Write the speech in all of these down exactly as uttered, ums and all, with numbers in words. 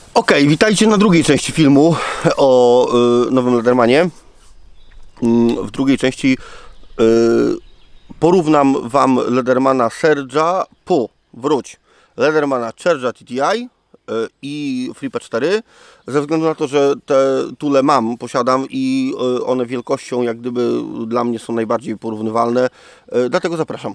Ok, witajcie na drugiej części filmu o y, nowym Leathermanie. Y, w drugiej części y, porównam Wam Leathermana Surge'a po wróć Leathermana Charge'a T T I y, i Flipper cztery, ze względu na to, że te tule mam, posiadam i y, one wielkością jak gdyby dla mnie są najbardziej porównywalne, y, dlatego zapraszam.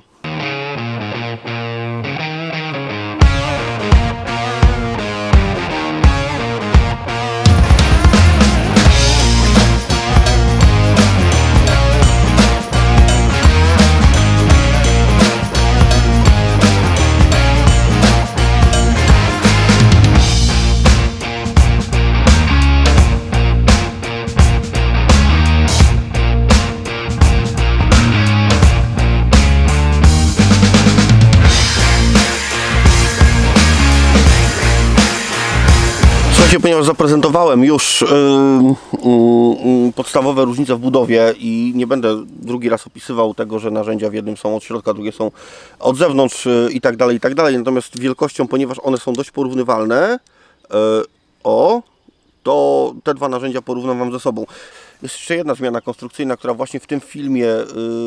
Ponieważ zaprezentowałem już yy, yy, podstawowe różnice w budowie i nie będę drugi raz opisywał tego, że narzędzia w jednym są od środka, drugie są od zewnątrz yy, i tak dalej, i tak dalej. Natomiast wielkością, ponieważ one są dość porównywalne, yy, o, to te dwa narzędzia porównam Wam ze sobą. Jest jeszcze jedna zmiana konstrukcyjna, która właśnie w tym filmie yy,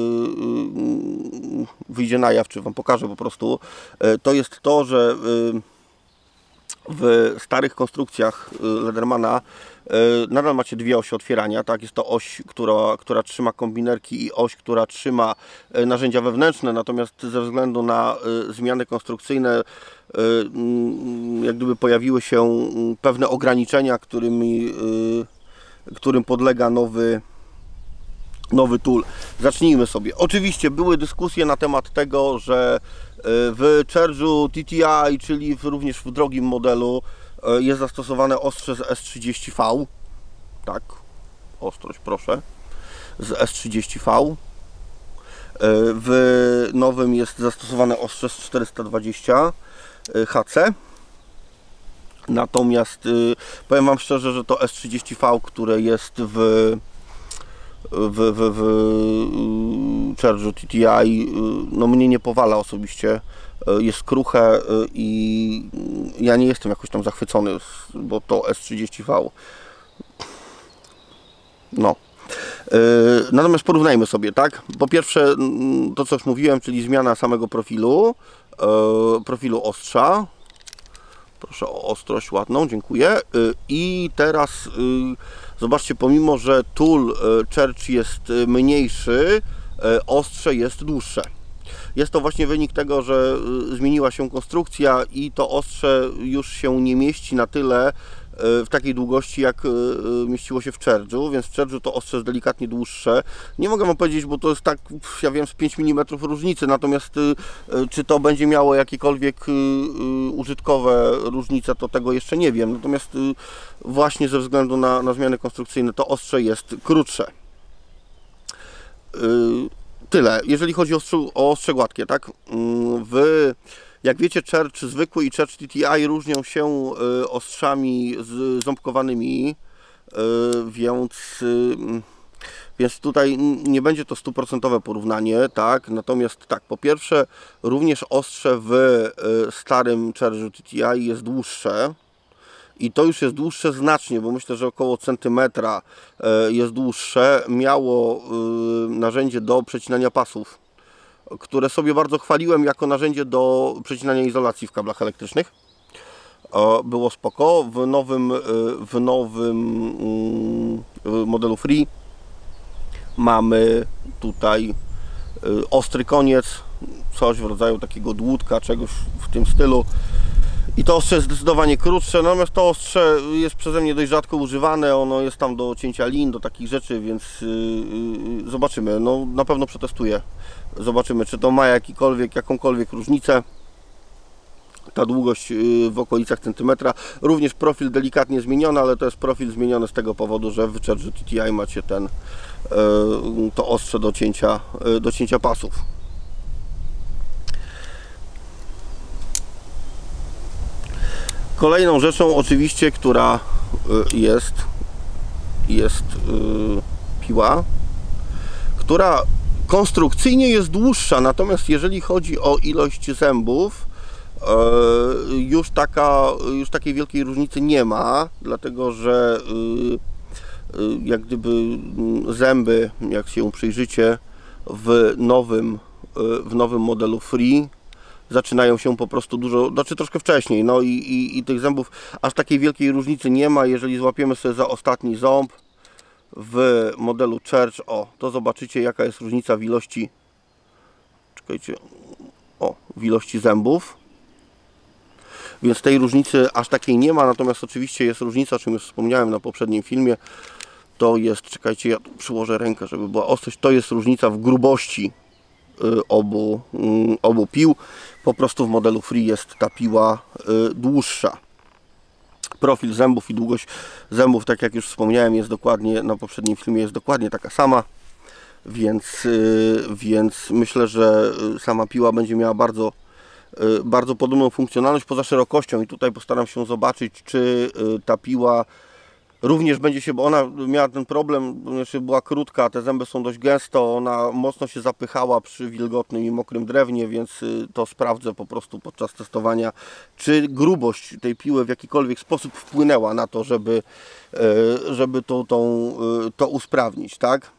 yy, wyjdzie na jaw, czy Wam pokażę po prostu. Yy, to jest to, że yy, w starych konstrukcjach Leathermana nadal macie dwie osie otwierania, tak? Jest to oś, która, która trzyma kombinerki i oś, która trzyma narzędzia wewnętrzne, natomiast ze względu na zmiany konstrukcyjne jak gdyby pojawiły się pewne ograniczenia, którymi, którym podlega nowy nowy tool. Zacznijmy sobie. Oczywiście były dyskusje na temat tego, że w Charge'u T T I, czyli w, również w drogim modelu, jest zastosowane ostrze z S trzydzieści V. Tak, ostrość proszę. Z S trzydzieści V. W nowym jest zastosowane ostrze z czterysta dwadzieścia H C. Natomiast powiem Wam szczerze, że to S trzydzieści V, które jest w w, w, w Charge'u T T I, no mnie nie powala osobiście, jest kruche i ja nie jestem jakoś tam zachwycony, bo to S trzydzieści V. No. Natomiast porównajmy sobie, tak? Po pierwsze to, co już mówiłem, czyli zmiana samego profilu, profilu ostrza. Proszę o ostrość ładną, dziękuję. I teraz zobaczcie, pomimo że tool Charge jest mniejszy, ostrze jest dłuższe. Jest to właśnie wynik tego, że zmieniła się konstrukcja i to ostrze już się nie mieści na tyle w takiej długości, jak mieściło się w Charge'u, więc w Charge'u to ostrze jest delikatnie dłuższe. Nie mogę Wam powiedzieć, bo to jest tak, ja wiem, z pięć milimetrów różnicy, natomiast czy to będzie miało jakiekolwiek użytkowe różnice, to tego jeszcze nie wiem. Natomiast właśnie ze względu na, na zmiany konstrukcyjne to ostrze jest krótsze. Tyle, jeżeli chodzi o ostrze, o ostrze gładkie, tak? W Jak wiecie, Charge zwykły i Charge T T I różnią się ostrzami ząbkowanymi, więc, więc tutaj nie będzie to stuprocentowe porównanie, tak? Natomiast tak, po pierwsze, również ostrze w starym Charge'u T T I jest dłuższe i to już jest dłuższe znacznie, bo myślę, że około centymetra jest dłuższe. Miało narzędzie do przecinania pasów, które sobie bardzo chwaliłem jako narzędzie do przecinania izolacji w kablach elektrycznych. Było spoko. W nowym, w nowym modelu Free mamy tutaj ostry koniec, coś w rodzaju takiego dłutka, czegoś w tym stylu. I to ostrze jest zdecydowanie krótsze, natomiast to ostrze jest przeze mnie dość rzadko używane, ono jest tam do cięcia lin, do takich rzeczy, więc yy, zobaczymy, no na pewno przetestuję. Zobaczymy, czy to ma jakikolwiek, jakąkolwiek różnicę. Ta długość yy, w okolicach centymetra. Również profil delikatnie zmieniony, ale to jest profil zmieniony z tego powodu, że w Charge'u T T I macie ten, yy, to ostrze do cięcia, yy, do cięcia pasów. Kolejną rzeczą oczywiście, która jest, jest piła, która konstrukcyjnie jest dłuższa, natomiast jeżeli chodzi o ilość zębów, już taka, już takiej wielkiej różnicy nie ma, dlatego że jak gdyby zęby, jak się przyjrzycie, w nowym, w nowym modelu Free zaczynają się po prostu dużo, znaczy troszkę wcześniej, no i, i, i tych zębów aż takiej wielkiej różnicy nie ma. Jeżeli złapiemy sobie za ostatni ząb w modelu Church, o, to zobaczycie, jaka jest różnica w ilości, czekajcie, o, w ilości zębów. Więc tej różnicy aż takiej nie ma, natomiast oczywiście jest różnica, o czym już wspomniałem na poprzednim filmie. To jest, czekajcie, ja tu przyłożę rękę, żeby była ostrość, to jest różnica w grubości obu, obu pił. Po prostu w modelu Free jest ta piła dłuższa. Profil zębów i długość zębów, tak jak już wspomniałem, jest dokładnie, na poprzednim filmie jest dokładnie taka sama. Więc, więc myślę, że sama piła będzie miała bardzo bardzo podobną funkcjonalność poza szerokością i tutaj postaram się zobaczyć, czy ta piła również będzie się, bo ona miała ten problem, ponieważ była krótka, te zęby są dość gęsto, ona mocno się zapychała przy wilgotnym i mokrym drewnie, więc to sprawdzę po prostu podczas testowania, czy grubość tej piły w jakikolwiek sposób wpłynęła na to, żeby, żeby to, tą, to usprawnić, tak?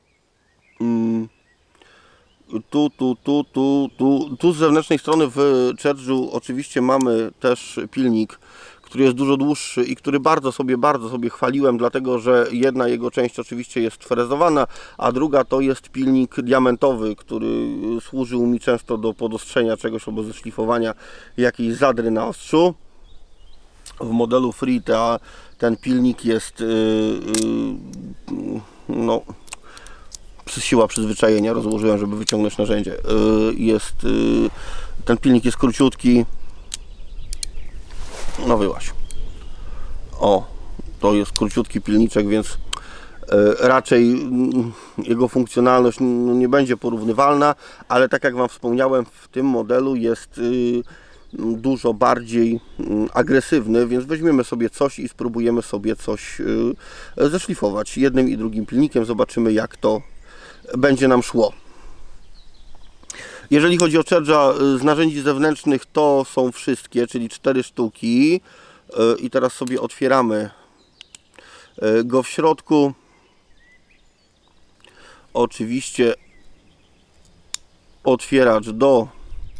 Tu, tu, tu, tu, tu, tu z zewnętrznej strony w Churchu oczywiście mamy też pilnik, który jest dużo dłuższy i który bardzo sobie, bardzo sobie chwaliłem, dlatego że jedna jego część oczywiście jest frezowana, a druga to jest pilnik diamentowy, który służył mi często do podostrzenia czegoś albo zeszlifowania jakiejś zadry na ostrzu. W modelu Free ta, ten pilnik jest yy, yy, no siła przyzwyczajenia rozłożyłem, żeby wyciągnąć narzędzie. Jest, ten pilnik jest króciutki. No wyłaś. O, to jest króciutki pilniczek, więc raczej jego funkcjonalność nie będzie porównywalna, ale tak jak Wam wspomniałem, w tym modelu jest dużo bardziej agresywny, więc weźmiemy sobie coś i spróbujemy sobie coś zeszlifować jednym i drugim pilnikiem. Zobaczymy, jak to będzie nam szło. Jeżeli chodzi o Churcha z narzędzi zewnętrznych, to są wszystkie, czyli cztery sztuki. I teraz sobie otwieramy go w środku. Oczywiście otwieracz do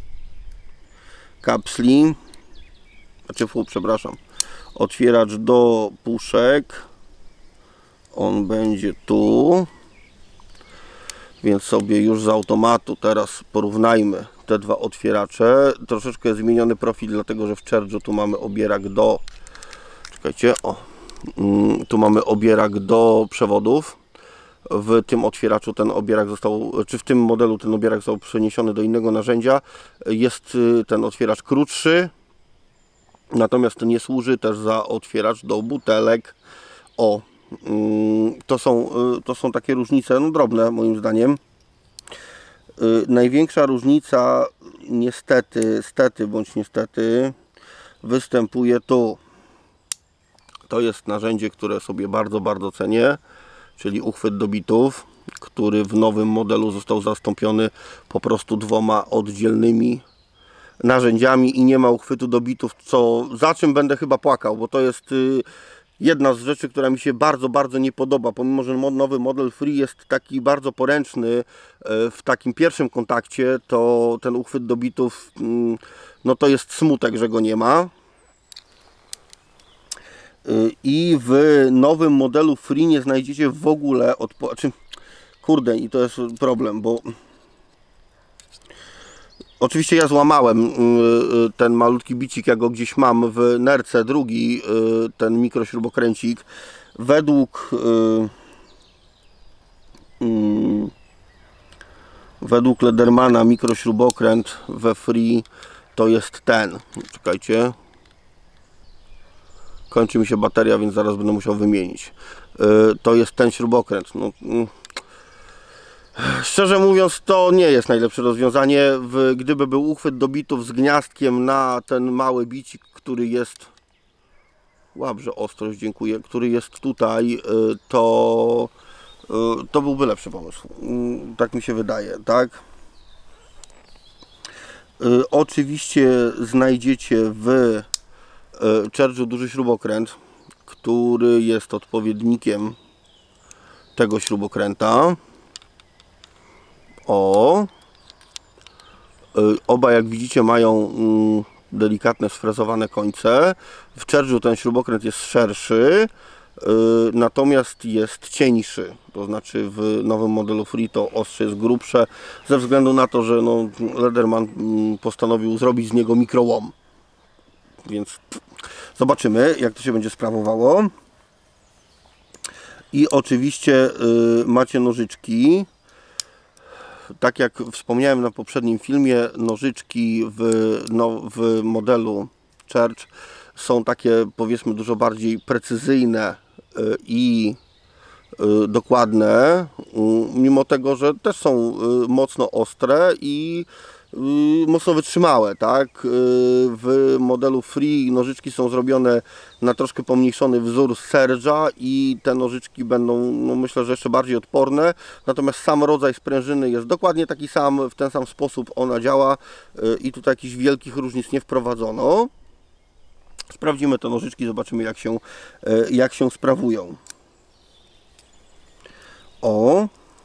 kapsli, znaczy fu, przepraszam, otwieracz do puszek. On będzie tu. Więc sobie już z automatu teraz porównajmy te dwa otwieracze. Troszeczkę jest zmieniony profil, dlatego że w Churchu tu mamy obierak do... Czekajcie, o. Tu mamy obierak do przewodów. W tym otwieraczu ten obierak został, czy w tym modelu ten obierak został przeniesiony do innego narzędzia. Jest ten otwieracz krótszy. Natomiast nie służy też za otwieracz do butelek. O. To są, to są takie różnice, no drobne moim zdaniem. Największa różnica niestety, stety bądź niestety występuje tu. To jest narzędzie, które sobie bardzo, bardzo cenię, czyli uchwyt do bitów, który w nowym modelu został zastąpiony po prostu dwoma oddzielnymi narzędziami i nie ma uchwytu do bitów, co, za czym będę chyba płakał, bo to jest jedna z rzeczy, która mi się bardzo, bardzo nie podoba, pomimo że nowy model Free jest taki bardzo poręczny w takim pierwszym kontakcie, to ten uchwyt do bitów, no to jest smutek, że go nie ma. I w nowym modelu Free nie znajdziecie w ogóle odpowiedzi. Kurde, i to jest problem, bo oczywiście ja złamałem ten malutki bicik, ja go gdzieś mam w nerce, drugi, ten mikrośrubokręcik. Według według Ledermana mikrośrubokręt we Free to jest ten. Czekajcie. Kończy mi się bateria, więc zaraz będę musiał wymienić. To jest ten śrubokręt. No, szczerze mówiąc, to nie jest najlepsze rozwiązanie. Gdyby był uchwyt do bitów z gniazdkiem na ten mały bicik, który jest... Łabrze ostrość, dziękuję. Który jest tutaj, to... to byłby lepszy pomysł. Tak mi się wydaje, tak? Y, oczywiście znajdziecie w y, Churchu duży śrubokręt, który jest odpowiednikiem tego śrubokręta. O, y, oba, jak widzicie, mają y, delikatne sfrezowane końce. W Churchu ten śrubokręt jest szerszy, y, natomiast jest cieńszy. To znaczy w nowym modelu Free to ostrze jest grubsze, ze względu na to, że no, Lederman y, postanowił zrobić z niego mikrołom. Więc zobaczymy, jak to się będzie sprawowało. I oczywiście y, macie nożyczki. Tak jak wspomniałem na poprzednim filmie, nożyczki w, no, w modelu Church są takie, powiedzmy, dużo bardziej precyzyjne y, i y, dokładne, y, mimo tego, że też są y, mocno ostre i mocno wytrzymałe, tak? W modelu Free nożyczki są zrobione na troszkę pomniejszony wzór Serge'a i te nożyczki będą, no myślę, że jeszcze bardziej odporne, natomiast sam rodzaj sprężyny jest dokładnie taki sam, w ten sam sposób ona działa i tutaj jakichś wielkich różnic nie wprowadzono. Sprawdzimy te nożyczki, zobaczymy, jak się, jak się sprawują. O!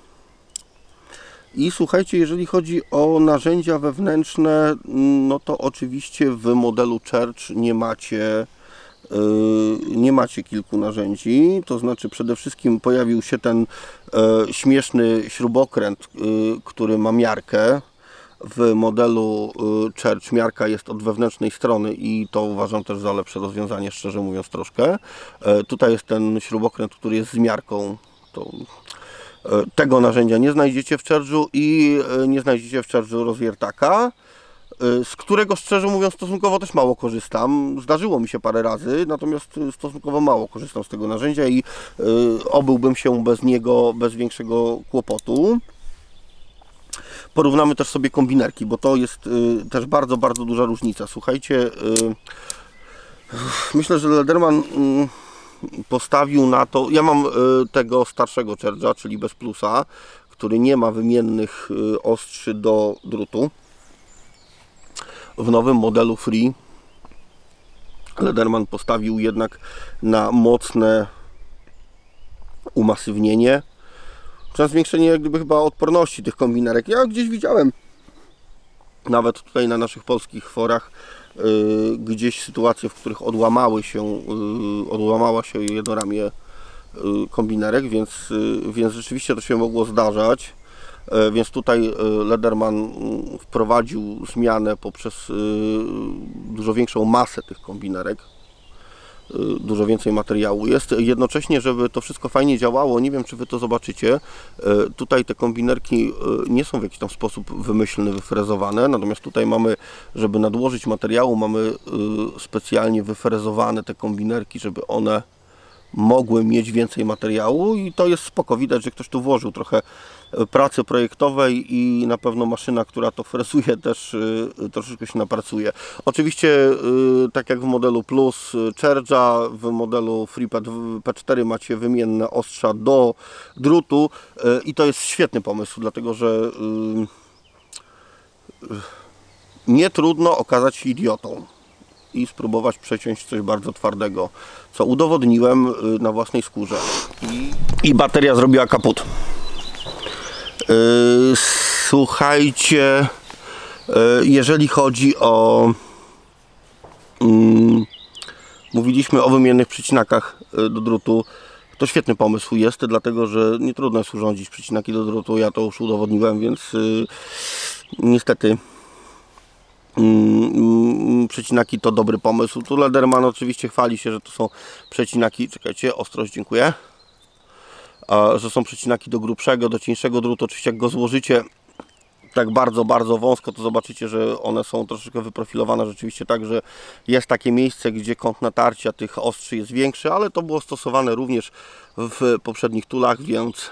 I słuchajcie, jeżeli chodzi o narzędzia wewnętrzne, no to oczywiście w modelu Church nie macie, yy, nie macie kilku narzędzi. To znaczy przede wszystkim pojawił się ten yy, śmieszny śrubokręt, yy, który ma miarkę. W modelu yy, Church miarka jest od wewnętrznej strony i to uważam też za lepsze rozwiązanie, szczerze mówiąc troszkę. Yy, tutaj jest ten śrubokręt, który jest z miarką. To tego narzędzia nie znajdziecie w Churchu i nie znajdziecie w Churchu rozwiertaka, z którego, szczerze mówiąc, stosunkowo też mało korzystam. Zdarzyło mi się parę razy, natomiast stosunkowo mało korzystam z tego narzędzia i obyłbym się bez niego bez większego kłopotu. Porównamy też sobie kombinerki, bo to jest też bardzo, bardzo duża różnica. Słuchajcie, myślę, że Lederman postawił na to, ja mam tego starszego Churcha, czyli bez plusa, który nie ma wymiennych ostrzy do drutu. W nowym modelu Free Lederman postawił jednak na mocne umasywnienie, na zwiększenie jak gdyby chyba odporności tych kombinerek. Ja gdzieś widziałem, nawet tutaj na naszych polskich forach, Yy, gdzieś sytuacje, w których odłamały się, yy, odłamała się jedno ramię yy, kombinerek, więc, yy, więc rzeczywiście to się mogło zdarzać. Yy, więc tutaj yy, Lederman yy, wprowadził zmianę poprzez yy, dużo większą masę tych kombinerek. Dużo więcej materiału jest. Jednocześnie, żeby to wszystko fajnie działało, nie wiem, czy Wy to zobaczycie, tutaj te kombinerki nie są w jakiś tam sposób wymyślny, wyfrezowane, natomiast tutaj mamy, żeby nadłożyć materiału, mamy specjalnie wyfrezowane te kombinerki, żeby one mogły mieć więcej materiału i to jest spoko. Widać, że ktoś tu włożył trochę pracy projektowej i na pewno maszyna, która to frezuje, też troszeczkę się napracuje. Oczywiście, tak jak w modelu Plus Churcha, w modelu Free P cztery macie wymienne ostrza do drutu i to jest świetny pomysł, dlatego że nie trudno okazać się idiotą i spróbować przeciąć coś bardzo twardego, co udowodniłem na własnej skórze. I, i bateria zrobiła kaput. Yy, słuchajcie, yy, jeżeli chodzi o... Yy, mówiliśmy o wymiennych przycinakach do drutu. To świetny pomysł jest, dlatego że nie trudno jest urządzić przycinaki do drutu. Ja to już udowodniłem, więc yy, niestety... Przecinaki to dobry pomysł. Tu Lederman oczywiście chwali się, że to są przecinaki, czekajcie, ostrość, dziękuję, a, że są przecinaki do grubszego, do cieńszego drutu. Oczywiście jak go złożycie tak bardzo, bardzo wąsko, to zobaczycie, że one są troszeczkę wyprofilowane rzeczywiście tak, że jest takie miejsce, gdzie kąt natarcia tych ostrzy jest większy, ale to było stosowane również w poprzednich tulach, więc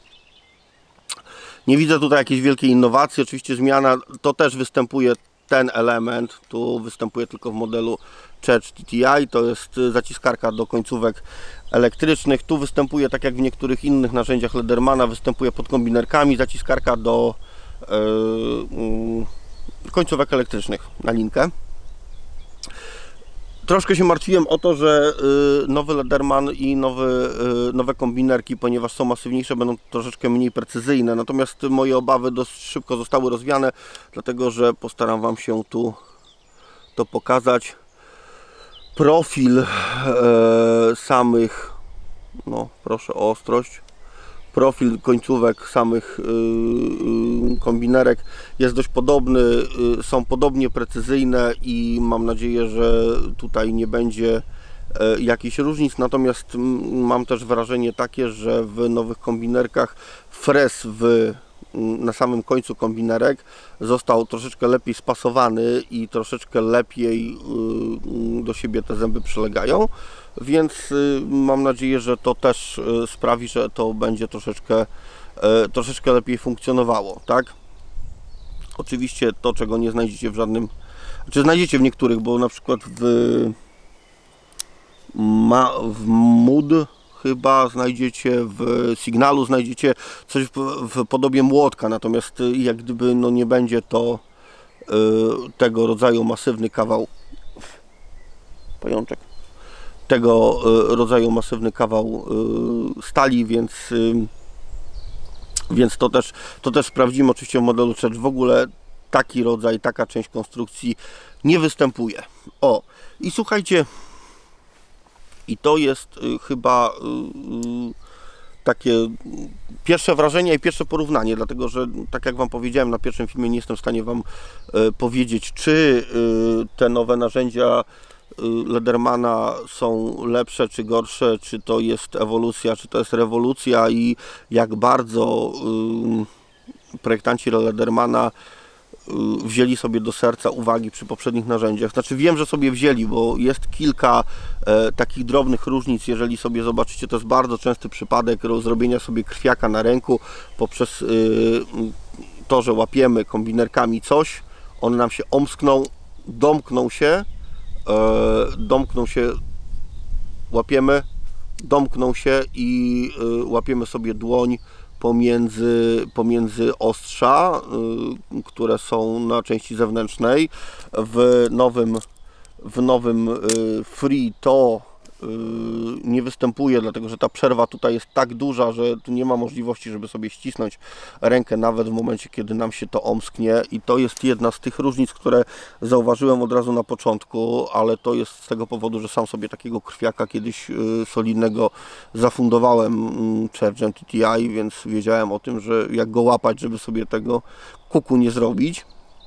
nie widzę tutaj jakiejś wielkiej innowacji. Oczywiście zmiana to też występuje. Ten element tu występuje tylko w modelu Church T T I, to jest zaciskarka do końcówek elektrycznych. Tu występuje, tak jak w niektórych innych narzędziach Ledermana, występuje pod kombinerkami zaciskarka do końcówek elektrycznych na linkę. Troszkę się martwiłem o to, że nowy Lederman i nowy, nowe kombinerki, ponieważ są masywniejsze, będą troszeczkę mniej precyzyjne. Natomiast moje obawy dość szybko zostały rozwiane, dlatego że postaram Wam się tu to pokazać. Profil e, samych, no proszę o ostrość, profil końcówek samych yy, kombinerek jest dość podobny, yy, są podobnie precyzyjne i mam nadzieję, że tutaj nie będzie yy, jakichś różnic. Natomiast yy, mam też wrażenie takie, że w nowych kombinerkach frez w, yy, na samym końcu kombinerek został troszeczkę lepiej spasowany i troszeczkę lepiej yy, do siebie te zęby przylegają. Więc y, mam nadzieję, że to też y, sprawi, że to będzie troszeczkę, y, troszeczkę lepiej funkcjonowało, tak? Oczywiście to, czego nie znajdziecie w żadnym, czy znajdziecie w niektórych, bo na przykład w, ma, w Mood chyba znajdziecie, w Signalu znajdziecie coś w, w podobie młotka, natomiast y, jak gdyby no, nie będzie to y, tego rodzaju masywny kawał, pajączek, tego rodzaju masywny kawał stali, więc, więc to, też, to też sprawdzimy oczywiście w modelu Church. W ogóle taki rodzaj, taka część konstrukcji nie występuje. O, i słuchajcie, i to jest chyba takie pierwsze wrażenie i pierwsze porównanie, dlatego że tak jak Wam powiedziałem na pierwszym filmie, nie jestem w stanie Wam powiedzieć, czy te nowe narzędzia Ledermana są lepsze czy gorsze, czy to jest ewolucja, czy to jest rewolucja i jak bardzo y, projektanci Ledermana y, wzięli sobie do serca uwagi przy poprzednich narzędziach. Znaczy wiem, że sobie wzięli, bo jest kilka e, takich drobnych różnic. Jeżeli sobie zobaczycie, to jest bardzo częsty przypadek zrobienia sobie krwiaka na ręku poprzez y, to, że łapiemy kombinerkami coś, one nam się omskną, domkną się, domkną się, łapiemy, domkną się i łapiemy sobie dłoń pomiędzy, pomiędzy ostrza, które są na części zewnętrznej. W nowym, w nowym Free to nie występuje, dlatego że ta przerwa tutaj jest tak duża, że tu nie ma możliwości, żeby sobie ścisnąć rękę nawet w momencie, kiedy nam się to omsknie, i to jest jedna z tych różnic, które zauważyłem od razu na początku, ale to jest z tego powodu, że sam sobie takiego krwiaka kiedyś solidnego zafundowałem Churchem T T I, więc wiedziałem o tym, że jak go łapać, żeby sobie tego kuku nie zrobić.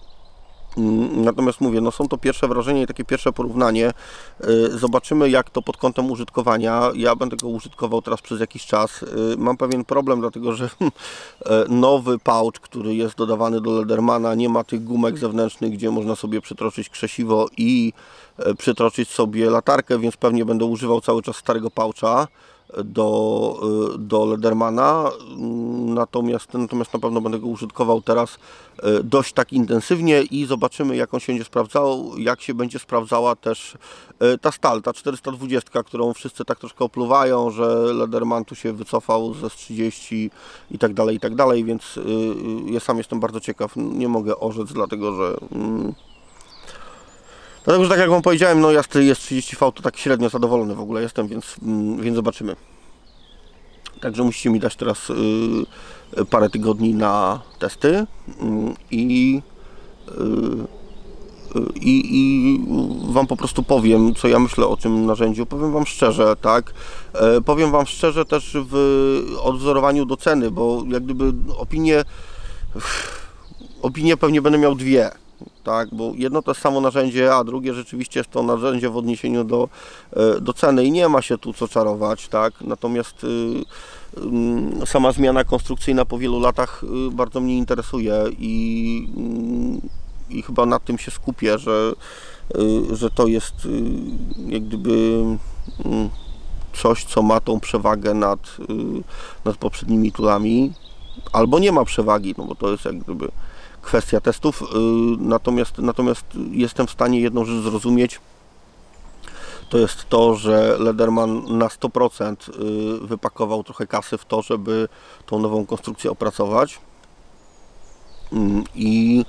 Natomiast mówię, no są to pierwsze wrażenia i takie pierwsze porównanie. Zobaczymy, jak to pod kątem użytkowania. Ja będę go użytkował teraz przez jakiś czas. Mam pewien problem, dlatego że nowy pouch, który jest dodawany do Ledermana, nie ma tych gumek zewnętrznych, gdzie można sobie przytroczyć krzesiwo i przytroczyć sobie latarkę, więc pewnie będę używał cały czas starego poucha do, do Ledermana, natomiast, natomiast na pewno będę go użytkował teraz dość tak intensywnie i zobaczymy, jak on się będzie sprawdzał, jak się będzie sprawdzała też ta stal, ta czterysta dwadzieścia, którą wszyscy tak troszkę opluwają, że Lederman tu się wycofał ze S trzydzieści i tak dalej, i tak dalej, więc ja sam jestem bardzo ciekaw, nie mogę orzec, dlatego że Dlatego, że tak jak Wam powiedziałem, no ja z tej S trzydzieści V to tak średnio zadowolony w ogóle jestem, więc, więc zobaczymy. Także musicie mi dać teraz y, parę tygodni na testy y, i, y, i, i Wam po prostu powiem, co ja myślę o tym narzędziu. Powiem Wam szczerze, tak. Y, powiem Wam szczerze też w odwzorowaniu do ceny, bo jak gdyby opinie, opinie pewnie będę miał dwie. Tak, bo jedno to jest samo narzędzie, a drugie rzeczywiście jest to narzędzie w odniesieniu do, do ceny i nie ma się tu co czarować, tak? Natomiast y, y, sama zmiana konstrukcyjna po wielu latach y, bardzo mnie interesuje i, y, i chyba nad tym się skupię, że, y, że to jest y, jak gdyby y, coś, co ma tą przewagę nad, y, nad poprzednimi toolami, albo nie ma przewagi, no bo to jest jak gdyby kwestia testów, natomiast, natomiast jestem w stanie jedną rzecz zrozumieć, to jest to, że Lederman na sto procent wypakował trochę kasy w to, żeby tą nową konstrukcję opracować i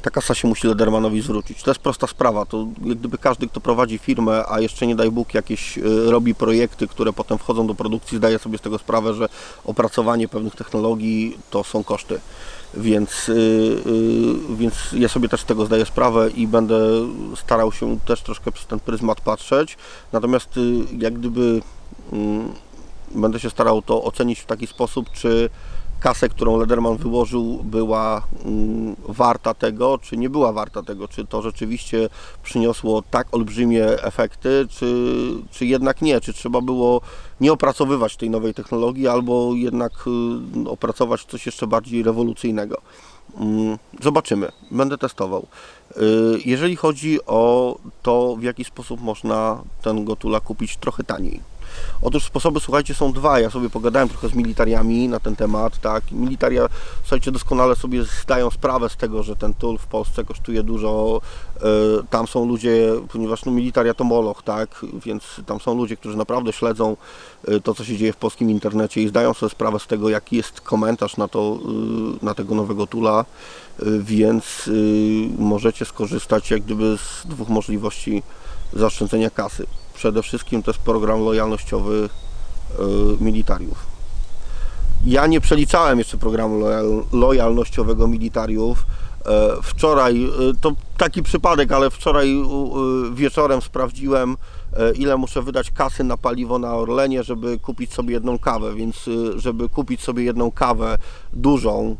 ta kasa się musi Ledermanowi zwrócić. To jest prosta sprawa. To jak gdyby każdy, kto prowadzi firmę, a jeszcze nie daj Bóg jakieś y, robi projekty, które potem wchodzą do produkcji, zdaje sobie z tego sprawę, że opracowanie pewnych technologii to są koszty. Więc, yy, yy, więc ja sobie też z tego zdaję sprawę i będę starał się też troszkę przez ten pryzmat patrzeć. Natomiast yy, jak gdyby yy, będę się starał to ocenić w taki sposób, czy kasę, którą Lederman wyłożył, była mm, warta tego, czy nie była warta tego, czy to rzeczywiście przyniosło tak olbrzymie efekty, czy, czy jednak nie, czy trzeba było nie opracowywać tej nowej technologii, albo jednak y, opracować coś jeszcze bardziej rewolucyjnego. Mm, zobaczymy, będę testował. Y, jeżeli chodzi o to, w jaki sposób można ten Gotula kupić trochę taniej. Otóż sposoby, słuchajcie, są dwa. Ja sobie pogadałem trochę z militariami na ten temat, tak. Militaria, słuchajcie, doskonale sobie zdają sprawę z tego, że ten tool w Polsce kosztuje dużo. Tam są ludzie, ponieważ no, militaria to moloch, tak, więc tam są ludzie, którzy naprawdę śledzą to, co się dzieje w polskim internecie i zdają sobie sprawę z tego, jaki jest komentarz na to, na tego nowego toola, więc możecie skorzystać jak gdyby z dwóch możliwości zaoszczędzenia kasy. Przede wszystkim to jest program lojalnościowy y, militariów. Ja nie przeliczałem jeszcze programu lojal, lojalnościowego militariów. E, wczoraj, y, to taki przypadek, ale wczoraj y, wieczorem sprawdziłem, y, ile muszę wydać kasy na paliwo na Orlenie, żeby kupić sobie jedną kawę, więc y, żeby kupić sobie jedną kawę dużą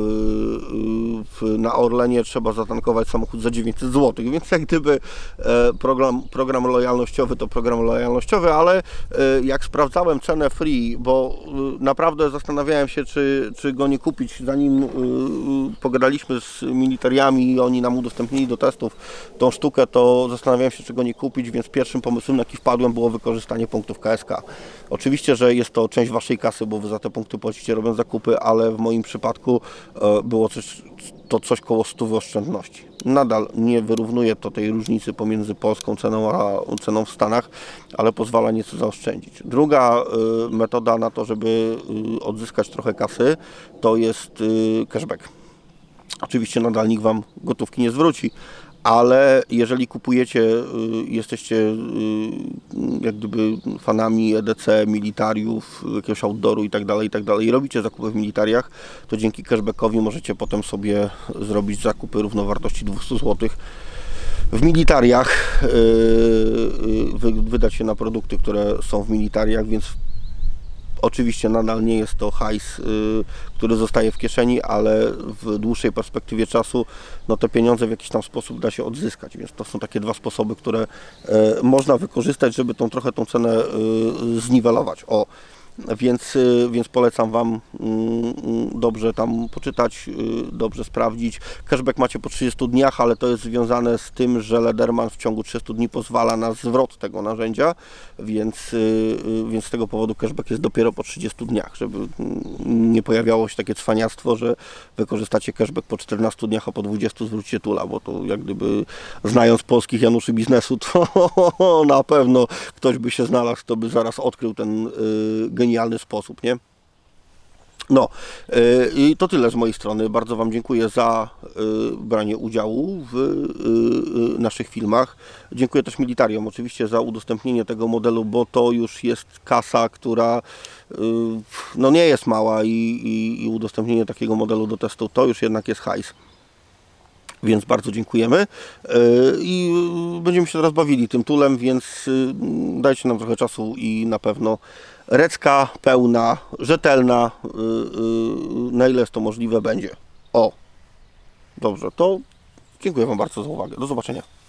y, y, na Orlenie trzeba zatankować samochód za dziewięćset złotych, więc jak gdyby e, program, program lojalnościowy to program lojalnościowy, ale y, jak sprawdzałem cenę free, bo y, naprawdę zastanawiałem się, czy, czy go nie kupić, zanim y, y, pogadaliśmy z militariami i oni nam udostępnili do testów tą sztukę, to zastanawiałem się, czy go nie kupić, więc pierwszym pomysłem, na jaki wpadłem, było wykorzystanie punktów K S K. Oczywiście, że jest to część waszej kasy, bo wy za te punkty płacicie robiąc zakupy, ale w moim przypadku e, było coś, to coś koło stu oszczędności. Nadal nie wyrównuje to tej różnicy pomiędzy polską ceną a ceną w Stanach, ale pozwala nieco zaoszczędzić. Druga y, metoda na to, żeby y, odzyskać trochę kasy, to jest y, cashback. Oczywiście nadal nikt wam gotówki nie zwróci, ale jeżeli kupujecie, jesteście jak gdyby fanami E D C, militariów, jakiegoś outdooru i tak dalej, i tak dalej, i robicie zakupy w militariach, to dzięki cashbackowi możecie potem sobie zrobić zakupy równowartości dwieście złotych w militariach, wydać się na produkty, które są w militariach, więc oczywiście nadal nie jest to hajs, y, który zostaje w kieszeni, ale w dłuższej perspektywie czasu no, te pieniądze w jakiś tam sposób da się odzyskać, więc to są takie dwa sposoby, które y, można wykorzystać, żeby tą trochę tą cenę y, zniwelować. O, Więc, więc polecam wam dobrze tam poczytać, dobrze sprawdzić. Cashback macie po trzydziestu dniach, ale to jest związane z tym, że Lederman w ciągu trzydziestu dni pozwala na zwrot tego narzędzia, więc, więc z tego powodu cashback jest dopiero po trzydziestu dniach, żeby nie pojawiało się takie cwaniactwo, że wykorzystacie cashback po czternastu dniach, a po dwudziestu zwrócicie tula, bo to jak gdyby, znając polskich Januszy biznesu, to na pewno ktoś by się znalazł, kto by zaraz odkrył ten genialny sposób, nie? No yy, i to tyle z mojej strony. Bardzo wam dziękuję za yy, branie udziału w yy, naszych filmach. Dziękuję też militariom oczywiście za udostępnienie tego modelu, bo to już jest kasa, która yy, no nie jest mała i, i, i udostępnienie takiego modelu do testu to już jednak jest hajs. Więc bardzo dziękujemy i będziemy się teraz bawili tym toolem, więc dajcie nam trochę czasu i na pewno recka pełna, rzetelna, na ile jest to możliwe będzie. O, dobrze, to dziękuję wam bardzo za uwagę. Do zobaczenia.